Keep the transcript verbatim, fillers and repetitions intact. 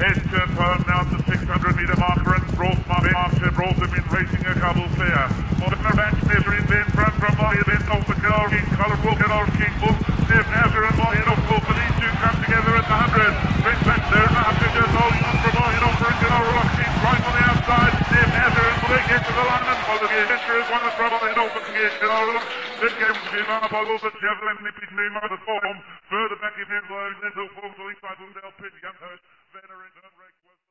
Enter turn now to six hundred metre marker and brought my Archer brought them in racing a couple clear. On the back measuring in front from Molly, then off the Canal King, Colourful Canal King, Book, Sniff Nazar and Molly off Book, and these two come together at the hundred. Prince back there and after just holding on for Molly off for a Canal Rock King, right on the outside, Sniff Nazar and they get to the line and follow the adventure is one of the trouble and off the Canal Rock. This game to be up over the Javelin, nipping to him the form. Further back in his low, little form to the inside, Lindell Pit, young host, veteran, and Rick was